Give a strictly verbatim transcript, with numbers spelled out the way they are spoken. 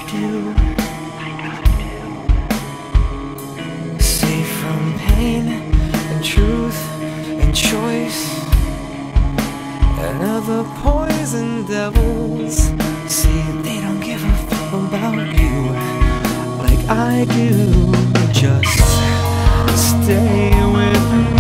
do. Safe from pain and truth and choice and other poison devils. See, they don't give a fuck about you like I do. Just stay with me.